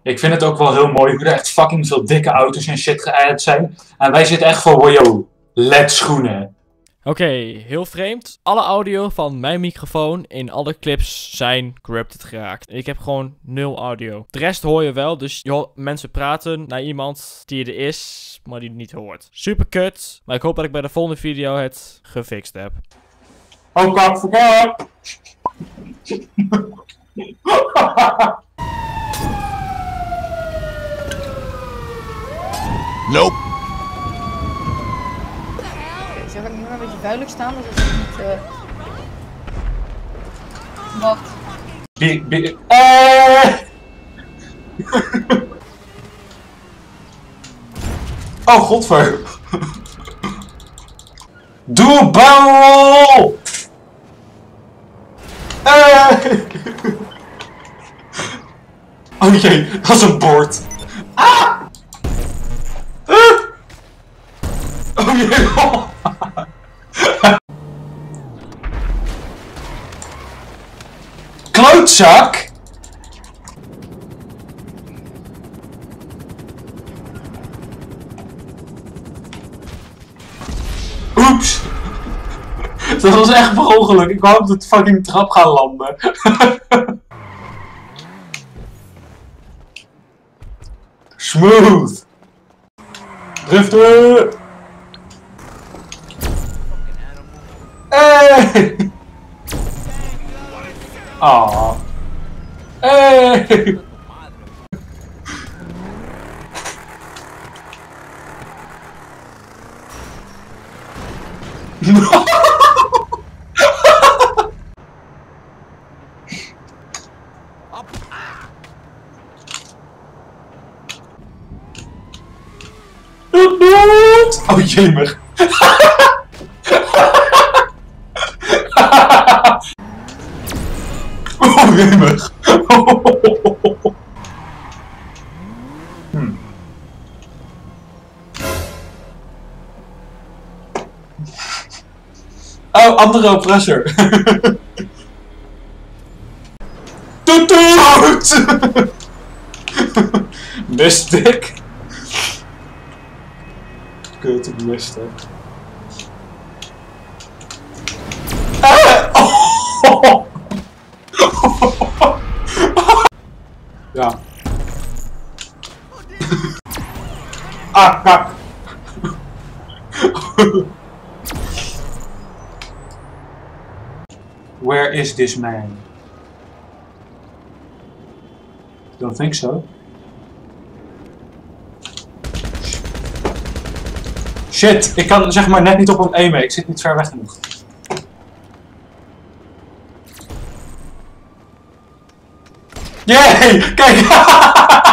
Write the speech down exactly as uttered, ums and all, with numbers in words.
Ik vind het ook wel heel mooi hoe er echt fucking veel dikke auto's en shit geëdit zijn. En wij zitten echt voor, yo, led schoenen. Oké, okay, heel vreemd. Alle audio van mijn microfoon in alle clips zijn corrupted geraakt. Ik heb gewoon nul audio. De rest hoor je wel, dus je hoort mensen praten naar iemand die er is, maar die het niet hoort. Super kut, maar ik hoop dat ik bij de volgende video het gefixt heb. Oh, kak voor kak! Nope. Zeg ik nu maar een beetje duidelijk staan, dat is niet. Uh... Wat? Bi bi eh! Oh, godver. Doe een barrel! Eh! Oh jee, dat is een bord. Ah! Uh! Oh jee, oh. Klootzak! Oeps! Dat was echt per ongeluk. Ik wou op de fucking trap gaan landen. Smooth! Driften! Hey! Ah. Hey! Oh jemig. Oh jemig. Hmm. Oh, andere oppressor. Toet toet! Mystic. Kut, ik miste. Ah! Oh! Ja. Ah, kak. Where is this man? Don't think so. Shit, ik kan zeg maar net niet op hem aimen. Ik zit niet ver weg genoeg. Yay! Kijk!